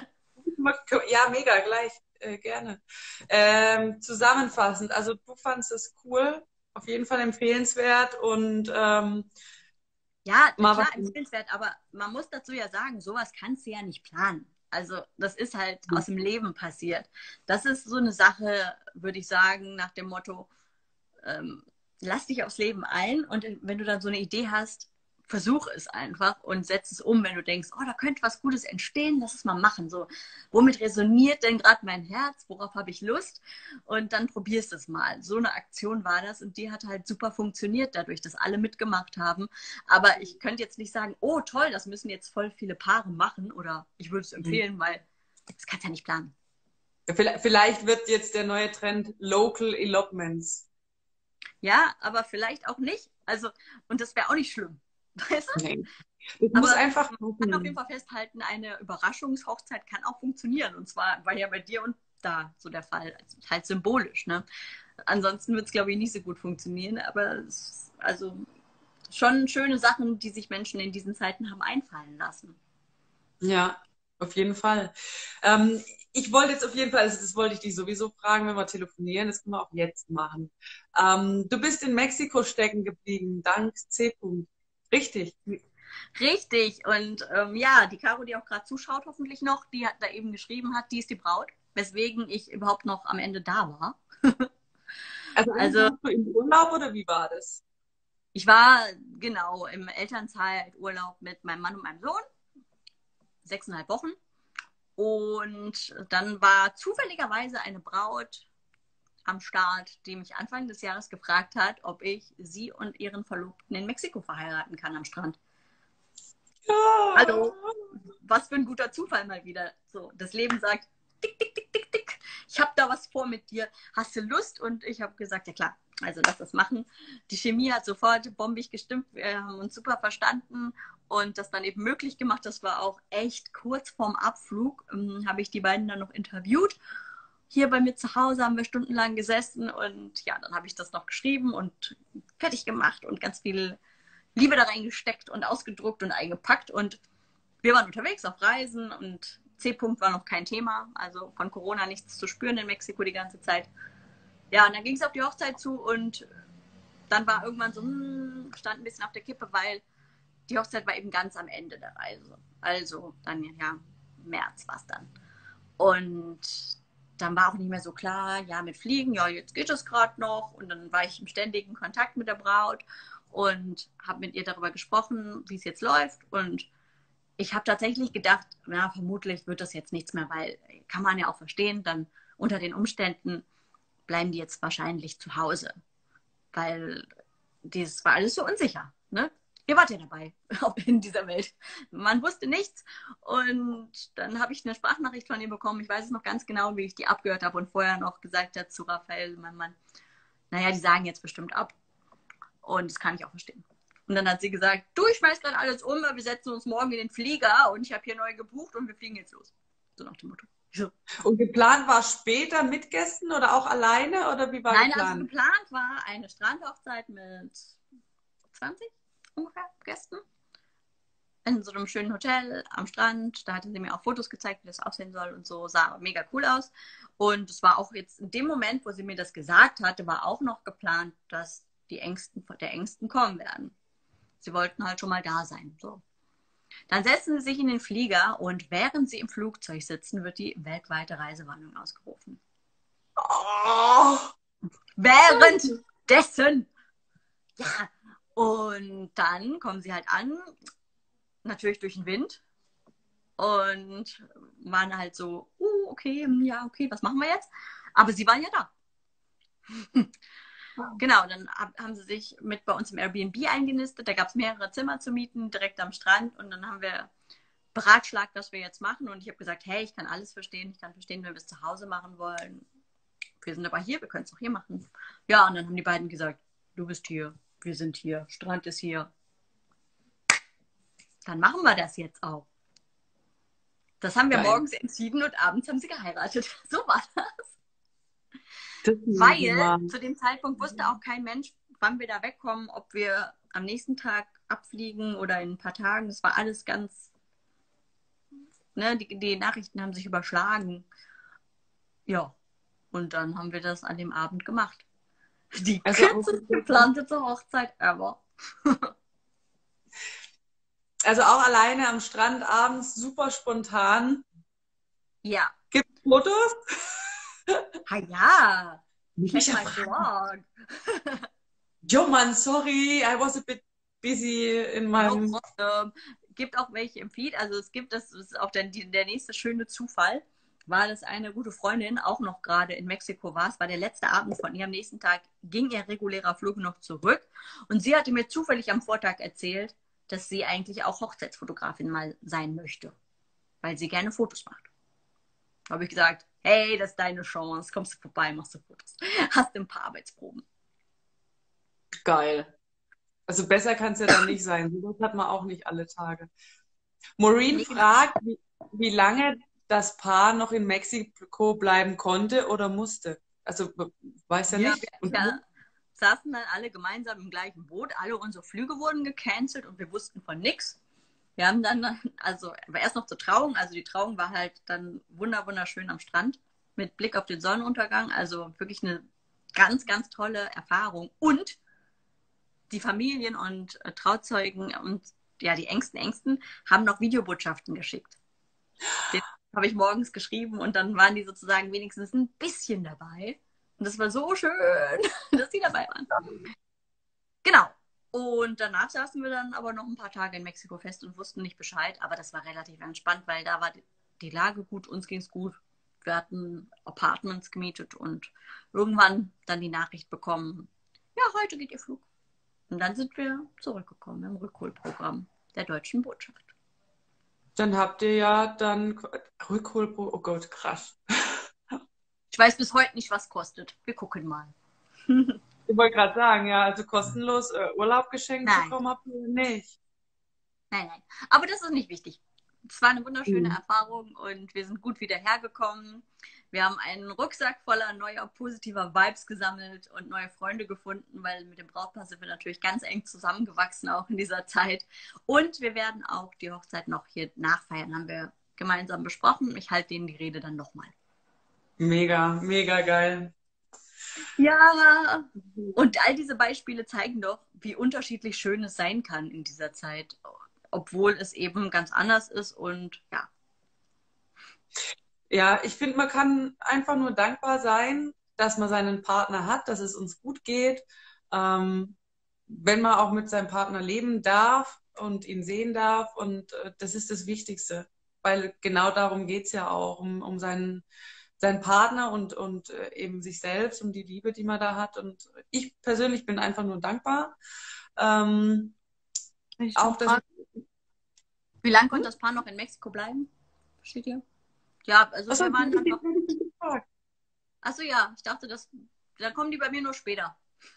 Ja, mega, gleich, äh, gerne. Ähm, zusammenfassend, also du fandest es cool, auf jeden Fall empfehlenswert und ähm, Ja, mal was. klar, empfehlenswert, aber man muss dazu ja sagen, sowas kannst du ja nicht planen. Also das ist halt aus dem Leben passiert. Das ist so eine Sache, würde ich sagen, nach dem Motto, ähm, lass dich aufs Leben ein und wenn du dann so eine Idee hast, versuch es einfach und setz es um, wenn du denkst, oh, da könnte was Gutes entstehen, lass es mal machen. So, womit resoniert denn gerade mein Herz? Worauf habe ich Lust? Und dann probierst es mal. So eine Aktion war das und die hat halt super funktioniert, dadurch, dass alle mitgemacht haben. Aber ich könnte jetzt nicht sagen, oh toll, das müssen jetzt voll viele Paare machen oder ich würde es empfehlen, weil das kannst du ja nicht planen. Vielleicht wird jetzt der neue Trend Local Elopements. Ja, aber vielleicht auch nicht. Also, und das wäre auch nicht schlimm. Weißt du? Nee. Das muss Aber einfach man kann auf jeden passen. Fall festhalten, eine Überraschungshochzeit kann auch funktionieren. Und zwar war ja bei dir und da so der Fall. Also halt symbolisch, ne? Ansonsten wird es, glaube ich, nicht so gut funktionieren. Aber es, also schon schöne Sachen, die sich Menschen in diesen Zeiten haben einfallen lassen. Ja, auf jeden Fall. Ähm, ich wollte jetzt auf jeden Fall, also das wollte ich dich sowieso fragen, wenn wir telefonieren, das können wir auch jetzt machen. Ähm, du bist in Mexiko stecken geblieben, dank C. -Punkt. Richtig. Richtig. Und ähm, ja, die Caro, die auch gerade zuschaut, hoffentlich noch, die hat da eben geschrieben hat, die ist die Braut, weswegen ich überhaupt noch am Ende da war. Also Also warst du im Urlaub oder wie war das? ich war genau im Elternzeiturlaub mit meinem Mann und meinem Sohn, sechseinhalb Wochen. Und dann war zufälligerweise eine Braut am Start, die mich Anfang des Jahres gefragt hat, ob ich sie und ihren Verlobten in Mexiko verheiraten kann am Strand. Ja. Hallo, was für ein guter Zufall mal wieder. So, das Leben sagt, tick, tick, tick, tick, tick. Ich habe da was vor mit dir. Hast du Lust? Und ich habe gesagt, ja klar, also lass das machen. Die Chemie hat sofort bombig gestimmt. Wir haben uns super verstanden und das dann eben möglich gemacht. Das war auch echt kurz vorm Abflug. Ähm, habe ich die beiden dann noch interviewt. Hier bei mir zu Hause haben wir stundenlang gesessen und ja, dann habe ich das noch geschrieben und fertig gemacht und ganz viel Liebe da reingesteckt und ausgedruckt und eingepackt. Und wir waren unterwegs auf Reisen und C-Punkt war noch kein Thema. Also von Corona nichts zu spüren in Mexiko die ganze Zeit. Ja, und dann ging es auf die Hochzeit zu und dann war irgendwann so, hm, stand ein bisschen auf der Kippe, weil die Hochzeit war eben ganz am Ende der Reise. Also dann, ja, März war es dann. Und dann war auch nicht mehr so klar, ja, mit Fliegen, ja, jetzt geht es gerade noch. Und dann war ich im ständigen Kontakt mit der Braut und habe mit ihr darüber gesprochen, wie es jetzt läuft. Und ich habe tatsächlich gedacht, na, vermutlich wird das jetzt nichts mehr, weil kann man ja auch verstehen, dann unter den Umständen bleiben die jetzt wahrscheinlich zu Hause. Weil das war alles so unsicher, ne? Ihr wart ja dabei in dieser Welt. Man wusste nichts und dann habe ich eine Sprachnachricht von ihr bekommen. Ich weiß es noch ganz genau, wie ich die abgehört habe und vorher noch gesagt hat zu Raphael, mein Mann, naja, die sagen jetzt bestimmt ab und das kann ich auch verstehen. Und dann hat sie gesagt, du, ich schmeiß gerade alles um, wir setzen uns morgen in den Flieger und ich habe hier neu gebucht und wir fliegen jetzt los. So nach dem Motto. So. Und geplant war später mit Gästen oder auch alleine oder wie war Nein, geplant? also geplant war eine Strandhochzeit mit zwanzig ungefähr Gästen in so einem schönen Hotel am Strand. Da hatte sie mir auch Fotos gezeigt, wie das aussehen soll und so. Sah mega cool aus. Und es war auch jetzt in dem Moment, wo sie mir das gesagt hatte, war auch noch geplant, dass die Ängsten der Ängsten kommen werden. Sie wollten halt schon mal da sein. So. Dann setzen sie sich in den Flieger und während sie im Flugzeug sitzen, wird die weltweite Reisewarnung ausgerufen. Oh. Währenddessen! Ja. Und dann kommen sie halt an, natürlich durch den Wind. Und waren halt so, uh, okay, ja, okay, was machen wir jetzt? Aber sie waren ja da. Genau, dann haben sie sich mit bei uns im Airbnb eingenistet. Da gab es mehrere Zimmer zu mieten, direkt am Strand. Und dann haben wir beratschlagt, was wir jetzt machen. Und ich habe gesagt, hey, ich kann alles verstehen. Ich kann verstehen, wenn wir es zu Hause machen wollen. Wir sind aber hier, wir können es auch hier machen. Ja, und dann haben die beiden gesagt, du bist hier, wir sind hier, Strand ist hier. Dann machen wir das jetzt auch. Das haben wir Geil. morgens entschieden und abends haben sie geheiratet. So war das. Das Weil wahr. zu dem Zeitpunkt wusste auch kein Mensch, wann wir da wegkommen, ob wir am nächsten Tag abfliegen oder in ein paar Tagen. Das war alles ganz, ne, die, die Nachrichten haben sich überschlagen. Ja, und dann haben wir das an dem Abend gemacht. Die Also, kürzest geplante Hochzeit ever. Also auch alleine am Strand abends, super spontan. Ja. Gibt es Fotos? Ah ja. Check Check my blog. Jo Mann, sorry, I was a bit busy in meinem... No, ähm, gibt auch welche im Feed. Also es gibt, das ist auch der, der nächste schöne Zufall, war, dass eine gute Freundin auch noch gerade in Mexiko war. Es war der letzte Abend von ihr. Am nächsten Tag ging ihr regulärer Flug noch zurück. Und sie hatte mir zufällig am Vortag erzählt, dass sie eigentlich auch Hochzeitsfotografin mal sein möchte, weil sie gerne Fotos macht. Da habe ich gesagt, hey, das ist deine Chance, kommst du vorbei, machst du Fotos. Hast du ein paar Arbeitsproben. Geil. Also besser kann es ja dann nicht sein. Das hat man auch nicht alle Tage. Maureen Nee, fragt, wie, wie lange das Paar noch in Mexiko bleiben konnte oder musste. Also weiß ja, ja nicht. Wir, wir saßen dann alle gemeinsam im gleichen Boot. Alle unsere Flüge wurden gecancelt und wir wussten von nichts. Wir haben dann, also war erst noch zur Trauung, also die Trauung war halt dann wunder wunderschön am Strand mit Blick auf den Sonnenuntergang. Also wirklich eine ganz, ganz tolle Erfahrung. Und die Familien und äh, Trauzeugen und ja, die engsten Ängsten haben noch Videobotschaften geschickt. Den habe ich morgens geschrieben und dann waren die sozusagen wenigstens ein bisschen dabei. Und das war so schön, dass die dabei waren. Genau. Und danach saßen wir dann aber noch ein paar Tage in Mexiko fest und wussten nicht Bescheid. Aber das war relativ entspannt, weil da war die Lage gut, uns ging es gut. Wir hatten Apartments gemietet und irgendwann dann die Nachricht bekommen, ja, heute geht Ihr Flug. Und dann sind wir zurückgekommen im Rückholprogramm der deutschen Botschaft. Dann habt ihr ja dann Rückholpro, oh Gott, krass. Ich weiß bis heute nicht, was kostet. Wir gucken mal. Ich wollte gerade sagen, ja, also kostenlos äh, Urlaub geschenkt Nein. bekommen habt ihr nicht. Nein, nein. Aber das ist nicht wichtig. Es war eine wunderschöne Mhm. Erfahrung und wir sind gut wieder hergekommen. Wir haben einen Rucksack voller neuer positiver Vibes gesammelt und neue Freunde gefunden, weil mit dem Brautpaar sind wir natürlich ganz eng zusammengewachsen, auch in dieser Zeit. Und wir werden auch die Hochzeit noch hier nachfeiern, haben wir gemeinsam besprochen. Ich halte denen die Rede dann nochmal. Mega, mega geil. Ja, und all diese Beispiele zeigen doch, wie unterschiedlich schön es sein kann in dieser Zeit, obwohl es eben ganz anders ist und ja. Ja, ich finde, man kann einfach nur dankbar sein, dass man seinen Partner hat, dass es uns gut geht. Ähm, wenn man auch mit seinem Partner leben darf und ihn sehen darf. Und äh, das ist das Wichtigste, weil genau darum geht's ja auch, um, um seinen, seinen Partner und, und äh, eben sich selbst, um die Liebe, die man da hat. Und ich persönlich bin einfach nur dankbar. Ähm, Ich auch, dass ich, Wie lange hm? konnte das Paar noch in Mexiko bleiben? Versteht ihr? Ja, also Achso, wir waren dann noch. gefragt. Achso, ja, ich dachte, das, dann kommen die bei mir nur später.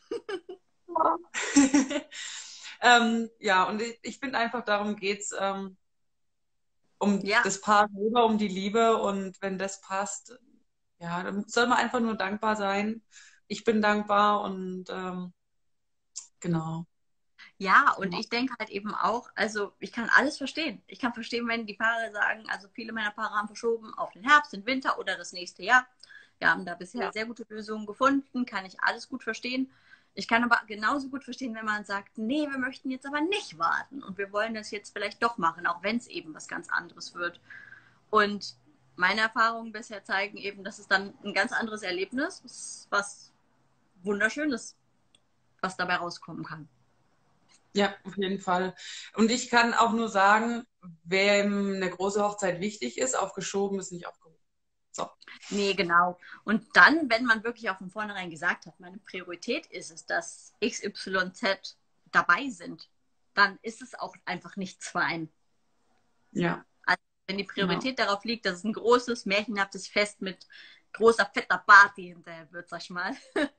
ähm, ja, und ich, ich finde einfach, darum geht's, ähm, um Ja, das Paar selber, um die Liebe. Und wenn das passt, ja, dann soll man einfach nur dankbar sein. Ich bin dankbar und ähm, genau. ja, und Ja. ich denke halt eben auch, also ich kann alles verstehen. Ich kann verstehen, wenn die Paare sagen, also viele meiner Paare haben verschoben auf den Herbst, den Winter oder das nächste Jahr. Wir haben da bisher Ja. sehr gute Lösungen gefunden, kann ich alles gut verstehen. Ich kann aber genauso gut verstehen, wenn man sagt, nee, wir möchten jetzt aber nicht warten und wir wollen das jetzt vielleicht doch machen, auch wenn es eben was ganz anderes wird. Und meine Erfahrungen bisher zeigen eben, dass es dann ein ganz anderes Erlebnis ist, was Wunderschönes, was dabei rauskommen kann. Ja, auf jeden Fall. Und ich kann auch nur sagen, wem eine große Hochzeit wichtig ist, aufgeschoben ist nicht aufgehoben. So. Nee, genau. Und dann, wenn man wirklich auch von vornherein gesagt hat, meine Priorität ist es, dass X Y Z dabei sind, dann ist es auch einfach nichts für einen. Ja, Also wenn die genau. Priorität darauf liegt, dass es ein großes, märchenhaftes Fest mit großer, fetter Party hinterher wird, sag ich mal,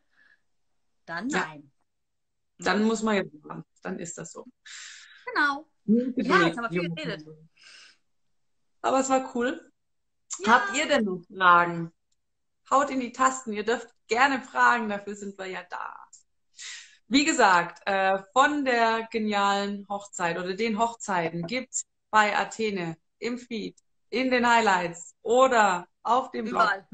dann Ja, nein. dann muss man jetzt machen. Dann ist das so. Genau. Nur Ja, jetzt Geduld, haben wir viel junge geredet. Freunde. Aber es war cool. Ja. Habt ihr denn noch Fragen? Haut in die Tasten. Ihr dürft gerne fragen, dafür sind wir ja da. Wie gesagt, äh, von der genialen Hochzeit oder den Hochzeiten gibt's bei Athene im Feed, in den Highlights oder auf dem Blog Überall.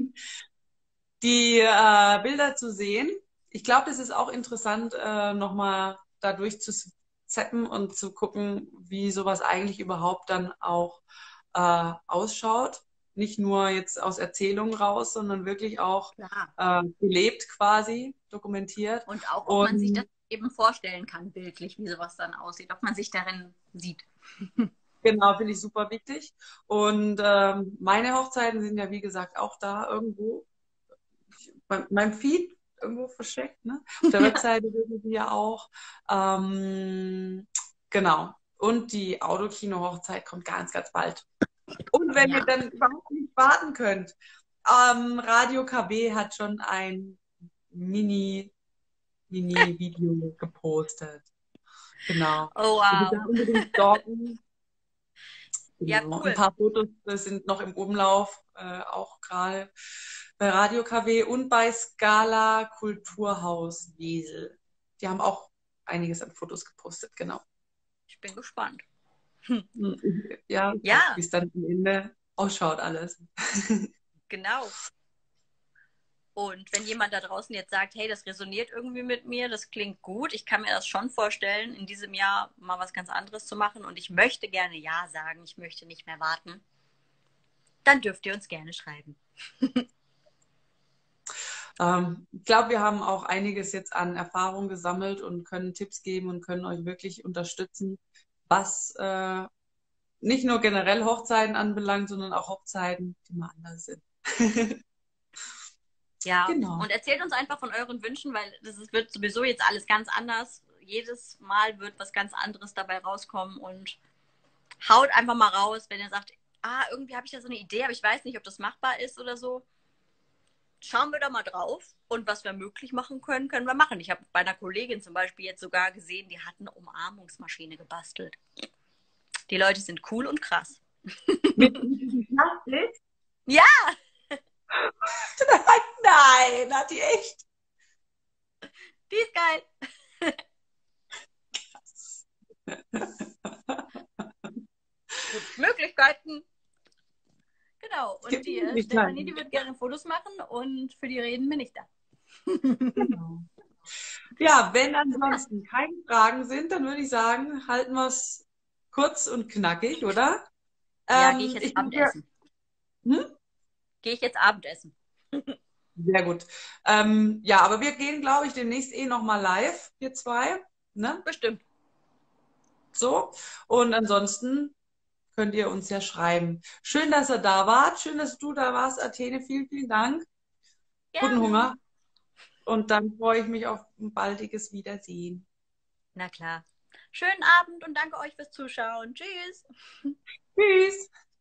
die äh, Bilder zu sehen. Ich glaube, das ist auch interessant, äh, nochmal da durchzuzappen und zu gucken, wie sowas eigentlich überhaupt dann auch äh, ausschaut. Nicht nur jetzt aus Erzählungen raus, sondern wirklich auch Klar. äh, gelebt quasi, dokumentiert. Und auch, ob man sich das Und eben vorstellen kann, bildlich, wie sowas dann aussieht, ob man sich darin sieht. genau, finde ich super wichtig. Und ähm, meine Hochzeiten sind ja, wie gesagt, auch da irgendwo bei meinem Feed irgendwo versteckt. Ne? Auf der Webseite sind die ja auch. Ähm, genau. Und die Autokino-Hochzeit kommt ganz, ganz bald. Und wenn Ja. ihr dann überhaupt nicht warten könnt, ähm, Radio K B hat schon ein Mini, Mini-Video gepostet. Genau. Oh, Also da wow. unbedingt stalken. Ja, Genau. Ein cool. paar Fotos äh, sind noch im Umlauf, äh, auch gerade bei Radio K W und bei Scala Kulturhaus Wesel. Die haben auch einiges an Fotos gepostet, genau. Ich bin gespannt. Ja, Ja, wie es dann am Ende ausschaut alles. genau. Und wenn jemand da draußen jetzt sagt, hey, das resoniert irgendwie mit mir, das klingt gut, ich kann mir das schon vorstellen, in diesem Jahr mal was ganz anderes zu machen und ich möchte gerne Ja sagen, ich möchte nicht mehr warten, dann dürft ihr uns gerne schreiben. Ähm, ich glaube, wir haben auch einiges jetzt an Erfahrung gesammelt und können Tipps geben und können euch wirklich unterstützen, was äh, nicht nur generell Hochzeiten anbelangt, sondern auch Hochzeiten, die mal anders sind. Ja, Genau. und erzählt uns einfach von euren Wünschen, weil das ist, wird sowieso jetzt alles ganz anders. Jedes Mal wird was ganz anderes dabei rauskommen und haut einfach mal raus, wenn ihr sagt, ah, irgendwie habe ich da so eine Idee, aber ich weiß nicht, ob das machbar ist oder so. Schauen wir da mal drauf und was wir möglich machen können, können wir machen. Ich habe bei einer Kollegin zum Beispiel jetzt sogar gesehen, die hat eine Umarmungsmaschine gebastelt. Die Leute sind cool und krass. Mit diesem Plastik? Ja! Nein, hat die echt? Die ist geil. Möglichkeiten. Genau. Und die äh, Stefanie, die wird gerne Fotos machen und für die Reden bin ich da. Genau. Ja, wenn ansonsten keine Fragen sind, dann würde ich sagen, halten wir es kurz und knackig, oder? Ja, Ähm, gehe ich jetzt ich Abendessen. Hm? Gehe ich jetzt Abendessen. Sehr gut. Ähm, ja, aber wir gehen, glaube ich, demnächst eh nochmal live, wir zwei. Ne? Bestimmt. So. Und ansonsten könnt ihr uns ja schreiben. Schön, dass ihr da wart. Schön, dass du da warst, Athene. Vielen, vielen Dank. Guten Gerne. Hunger. Und dann freue ich mich auf ein baldiges Wiedersehen. Na klar. Schönen Abend und danke euch fürs Zuschauen. Tschüss. Tschüss.